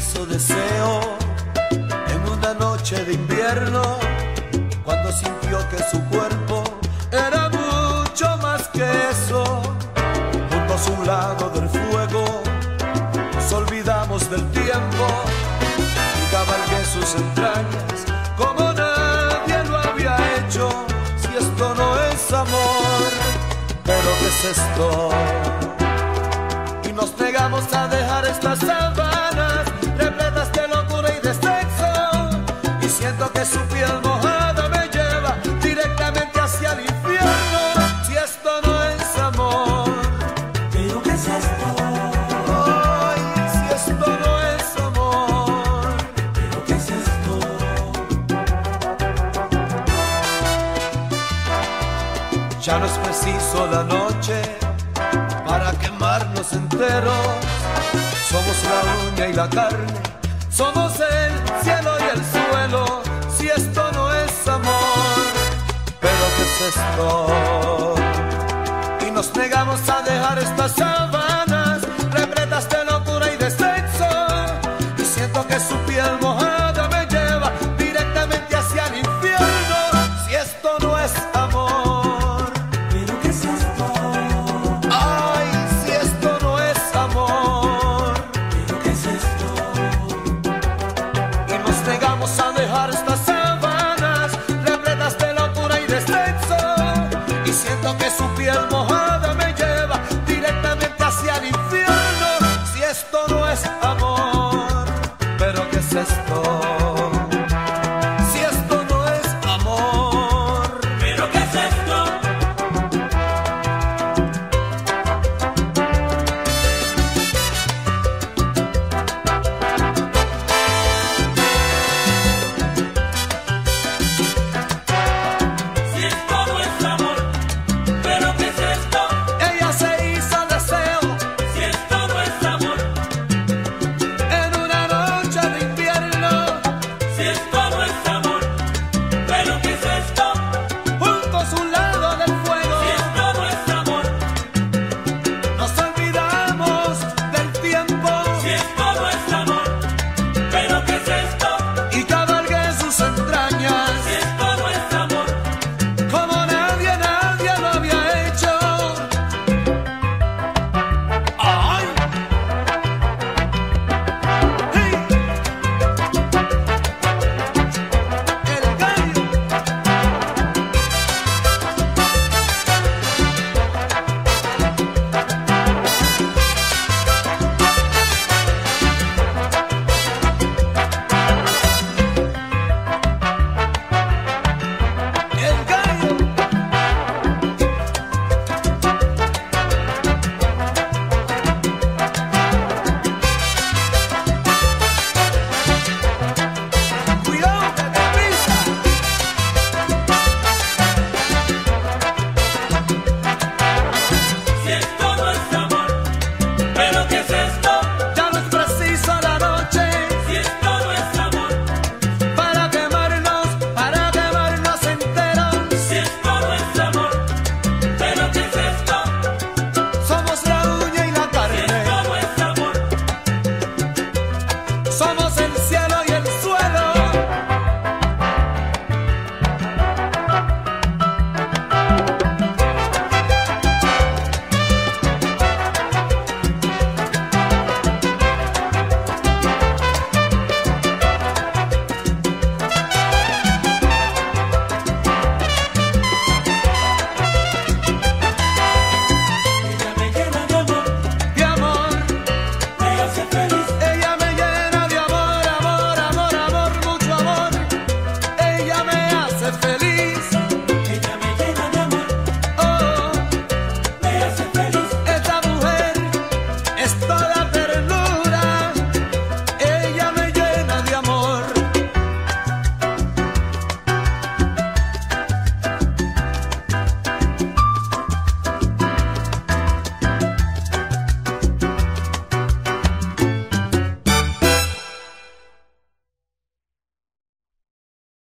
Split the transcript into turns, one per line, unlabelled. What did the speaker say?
hizo deseo en una noche de invierno, cuando sintió que su cuerpo era mucho más que eso. Juntos a un lado del fuego nos olvidamos del tiempo y cabalgué sus entrañas como nadie lo había hecho. Si esto no es amor, ¿pero qué es esto? Y nos negamos a dejar estas sábanas repletas de locura y de sexo, y siento que su piel mojada me lleva directamente hacia el infierno. Si esto no es amor,
¿pero qué es esto?
ay, si esto no es amor,
¿Pero qué es esto?
ya no es preciso la noche para quemarnos enteros. Somos la uña y la carne, somos el cielo y el suelo. Si esto no es amor, ¿pero qué es esto? Y nos negamos a dejar estas sábanas repletas de locura y de sexo, y siento que su piel mojada me lleva directamente hacia el infierno. Si esto no es amor,
¿Pero qué es esto?
ay, si esto no es amor,
¿Pero qué es esto?
y nos negamos a dejar estas sábanas repletas de locura y de sexo, y siento que su piel mojada me lleva directamente hacia el infierno. Si esto no es amor, ¿pero qué es esto? Si esto no es amor,
¿Pero qué es esto? Si esto no es amor, ¿pero qué es esto?
ella se hizo deseo
Si esto no es amor,
en una noche de invierno,
si esto no es amor, ¿pero qué es esto?
juntos a un lado del fuego.
Si esto no es amor,
Nos olvidamos del tiempo
si esto no es amor, ¿pero qué es esto?
y cabalgué sus entrañas
Si esto no es amor,
como nadie lo había hecho. ¡Ay! ¡Hey! El gallo. El gallo. Cuidado que te pisa.
si esto no es amor, ¿pero qué es esto?
Ya no es preciso la noche
Si esto no es amor,
para quemarnos enteros.
si esto no es amor, ¿pero qué es esto?
Somos la uña y la
Si
carne,
esto no es amor,
somos el cielo